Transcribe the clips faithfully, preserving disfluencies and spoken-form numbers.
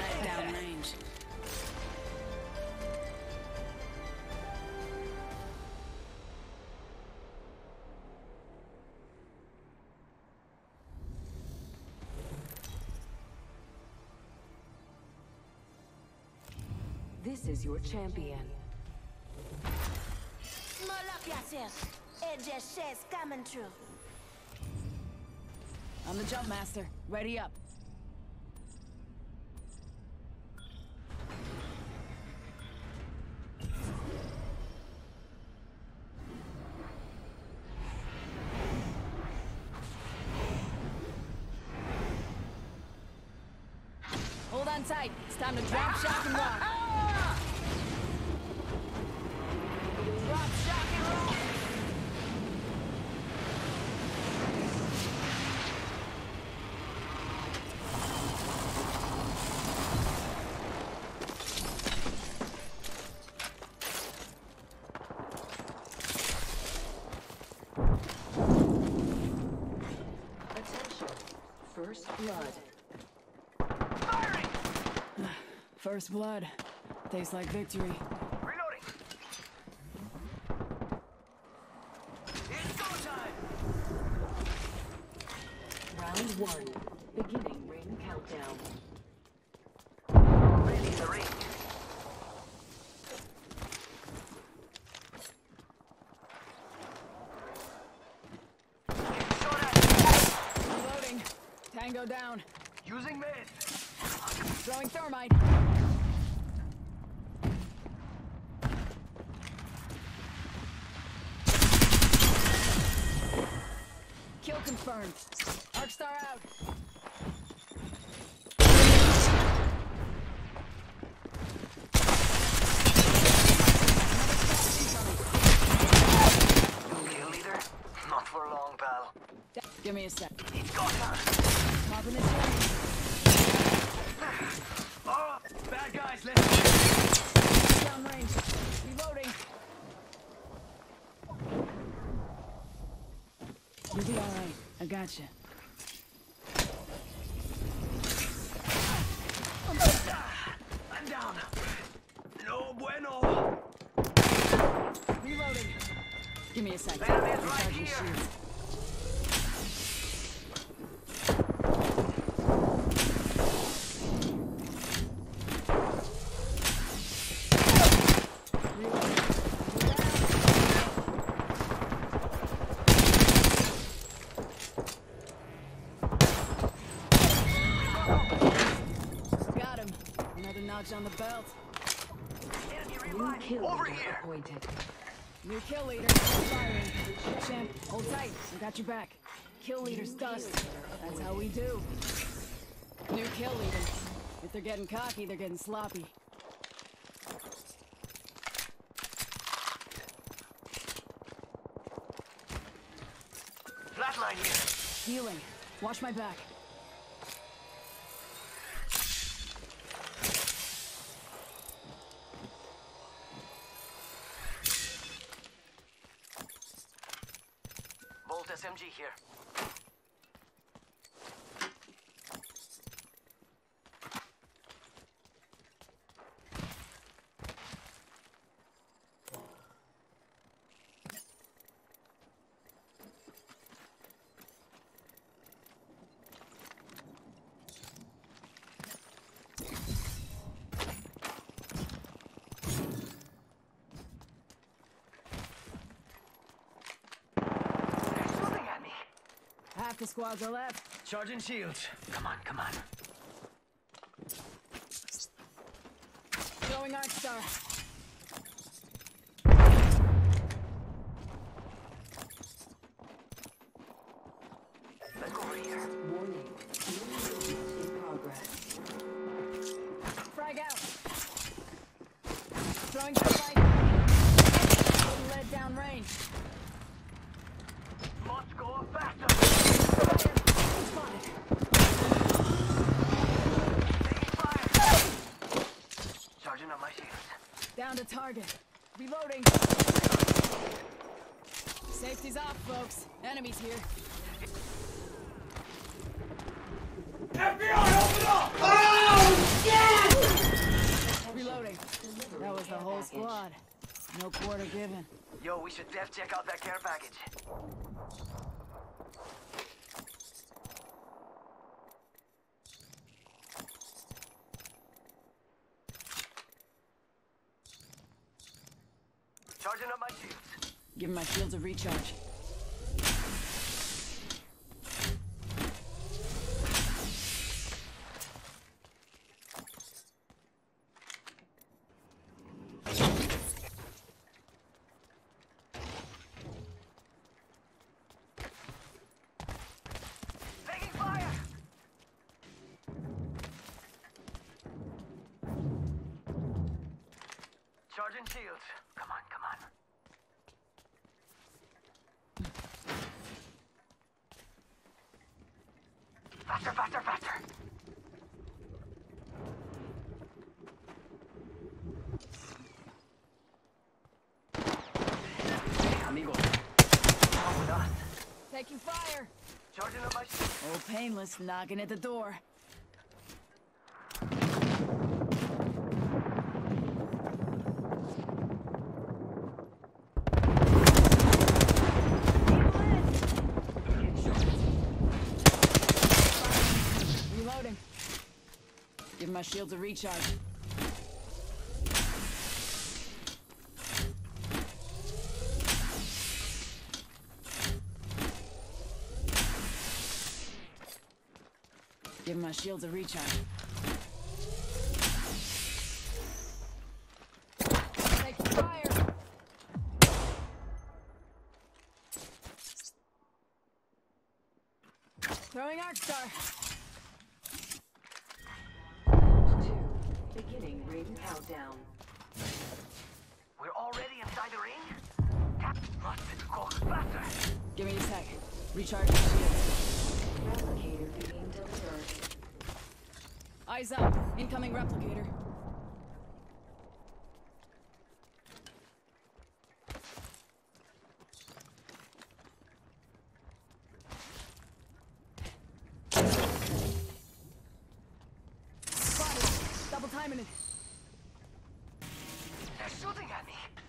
let down range. This is your champion. Small up yourself. Edge shit's coming true. I'm the jump master. Ready up. Hold on tight. It's time to drop, shock, and rock. Drop, shock, and rock. Attention. First blood. First blood. Tastes like victory. Reloading. It's go time. Round one. Beginning ring countdown. Ready the ring. Shot at. Reloading. Tango down. Using mid. Throwing thermite. Kill confirmed. Arcstar out. Kill leader? Not for long, pal. Give me a sec. It's go time. Popping this in. Oh, bad guys, let's Down range. Reloading. You'll be alright. I gotcha. I'm down. No bueno. Reloading. Give me a sec. Enemy is Recharge right your here. shields. Got him. Another notch on the belt. New kill Over leader here. appointed. New kill leader. Firing. Champ, hold tight. I got your back. Kill leader's dust. That's how we do. New kill leader. If they're getting cocky, they're getting sloppy. Flatline here. Healing. Watch my back. Bolt S M G here. Shooting at me. Half the squads are left. Charging shields. Come on, come on. Throwing Arcstar. Let's go over here. Warning. Movement in progress. Frag out. Throwing thermite. Lead down range. Must go faster. Spotted. Taking fire. Charging up my shields. Down to target. Reloading. Safety's off, folks. Enemies here. F B I, open up! Oh, yeah! firing. That was the whole squad. No quarter given. Yo, we should def check out that care package. Charging up my shields. Give my shields a recharge. Taking fire! Charging shields. Come on, come on. Faster, faster, faster! Amigo. Come with us. Taking fire! Charging up my shield. Old Painless knocking at the door. Reloading. Give my shields a recharge. Give my shields a recharge. Take fire! Throwing Arc Star. Two. Beginning ring countdown. We're already inside the ring? Cap must go faster! Give me a sec. Recharge my shields. Replicator being delivered. Eyes up. Incoming replicator. Spotted. Double timing it. They're shooting at me!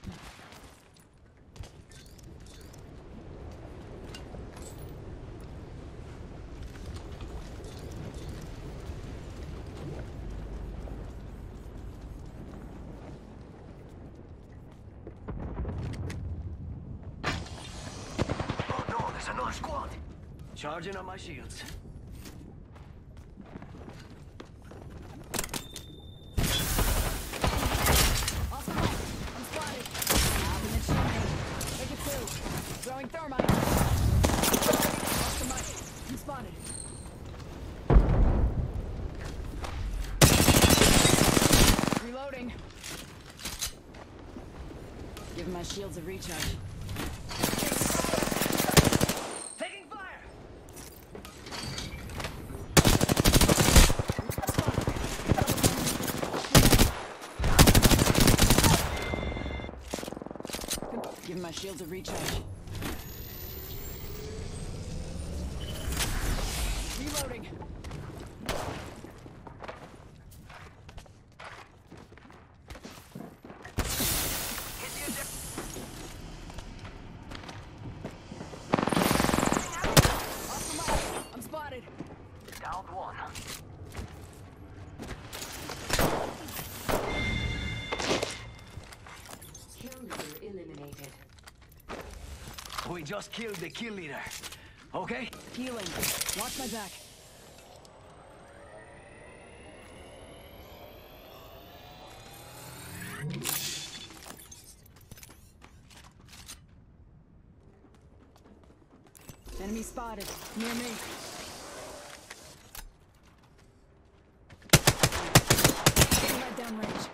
Oh no, there's another squad! Charging on my shields. Oscar Mike. I'm spotted. Out in the chimney. Take it two. Throwing thermite. Oscar Mike. I'm spotted. Reloading. Give my shields a recharge. Taking fire! Give my shields a recharge. Reloading. Hit the eject- Oscar Mike. I'm spotted. Downed one. Kill leader eliminated. We just killed the kill leader. Okay? Healing. Watch my back. Enemy spotted. Near me. Getting right down range.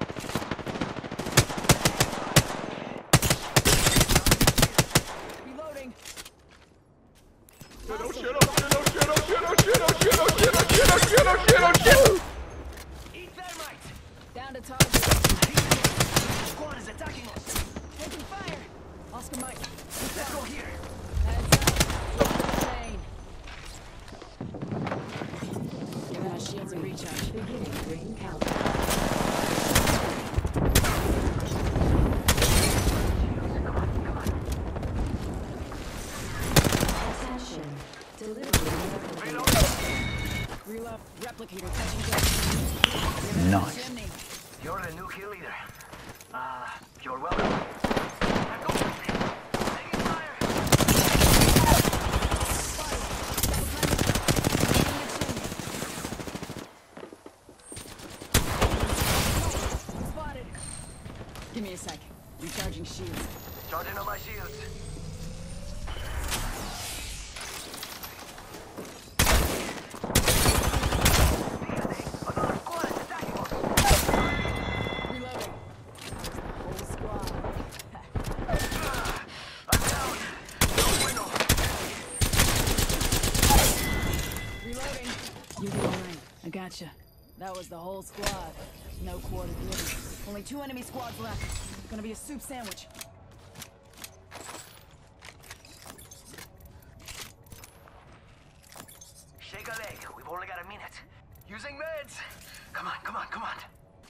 Reloading. Eat thermite! Down to target. Squad is attacking us! Taking fire. Oscar Mike. Let's go here! Heads up. Lane. Ah, you're welcome. I'm going. Taking fire. Spotted. Give me a sec. Recharging shields. Charging on my shields. Another squad is attacking us. Reloading. Whole squad. I'm down. No bueno. Reloading. You'll be alright. I gotcha. That was the whole squad. No quarter given. Only two enemy squads left. Gonna be a soup sandwich. Shake a leg. We've only got a minute. Using meds. Come on, come on, come on.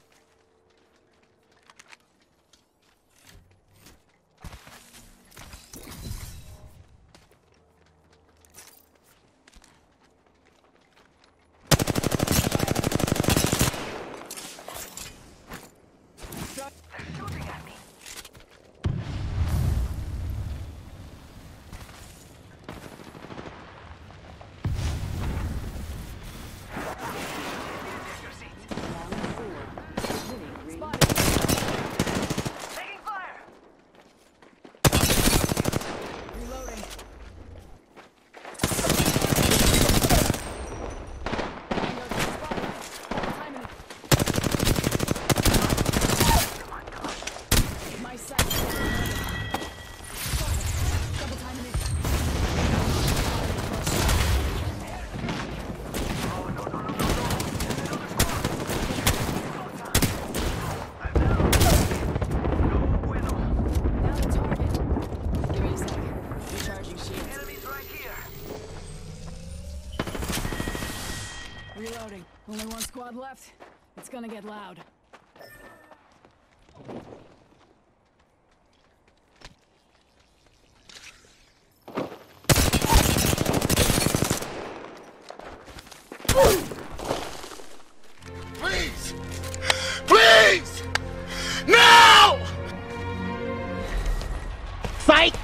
They're shooting at me. Take your seat. Round four. Beginning ring Spotted. Taking fire. Reloading. Come on, come on. My sight. Double timing it. Oh, no, no, no, no, no. Another squad. No time. I'm down. No bueno. Now the target. Give me a sec. Recharging shields. Enemies right here. Reloading. Only one squad left. It's gonna get loud. Please! Please! No! Fight!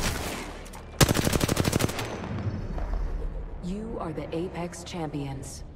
You are the Apex Champions.